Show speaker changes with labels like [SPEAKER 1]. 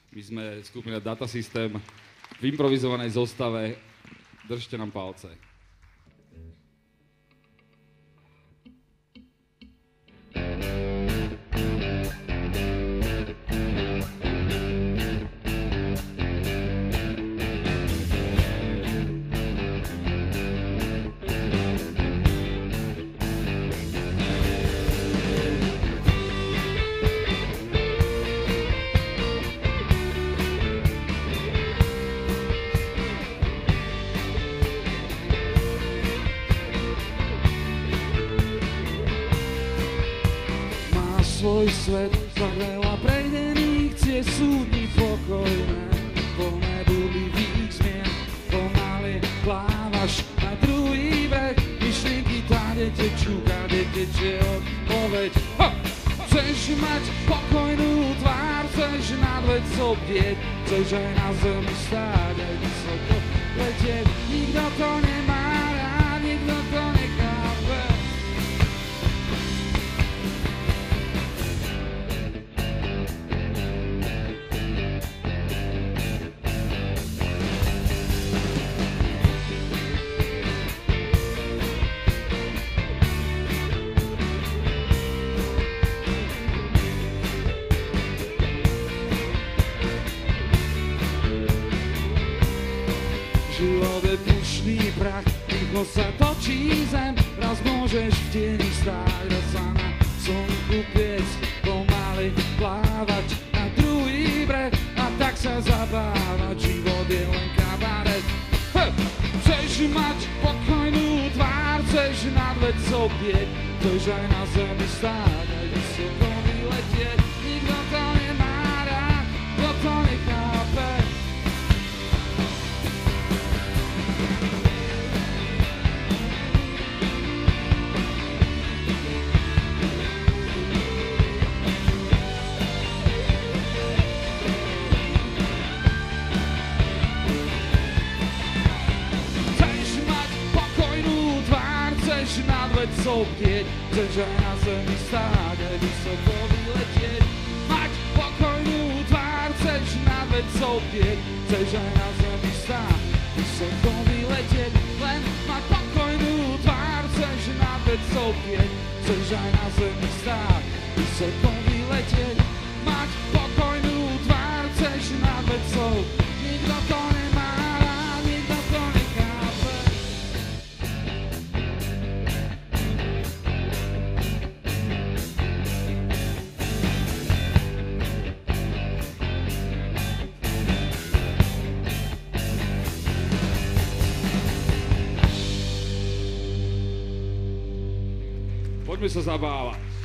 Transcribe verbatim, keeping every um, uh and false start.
[SPEAKER 1] My sme skupina Data System v improvizovanej zostave. Držte nám palce.
[SPEAKER 2] Svoj svet za veľa prejdených ciest sú dni pokojné, plné búrlivých zmien. Pomaly plávaš na druhý breh, myšlienky táde tečú, kade teče odpoveď. Ha! Chceš mať pokojnú tvár, chceš nad vecou bdieť, chceš aj na zemi stáť, aj vysoko letieť. Nikto to nemá rád, nikto to nechápe. Život je tučný prach, rýchlo sa točí zem, raz môžeš v tieni stáť, raz sa na slnku piecť, pomaly plávať na druhý breh a tak sa zabávať, život je len kabaret. Hey! Chceš mať pokojnú tvár, chceš nad vecou bdieť, chceš aj na zemi stáť, aj vysoko vyletieť, nikto to nemá rád, kto to nechápe. Chceš nad vecou bdieť, chceš aj na zemi stáť, aj vysoko vyletieť. Mať pokojnú tvár, chceš nad vecou bdieť, chceš aj na zemi stáť, vysoko vyletieť. Len mať pokojnú tvár, chceš nad vecou bdieť, chceš aj na zemi stáť, vysoko vyletieť. Mať pokojnú tvár, chceš nad vecou, nikto to nemá rád, nikto to nechápe.
[SPEAKER 1] Poďme sa zabávať.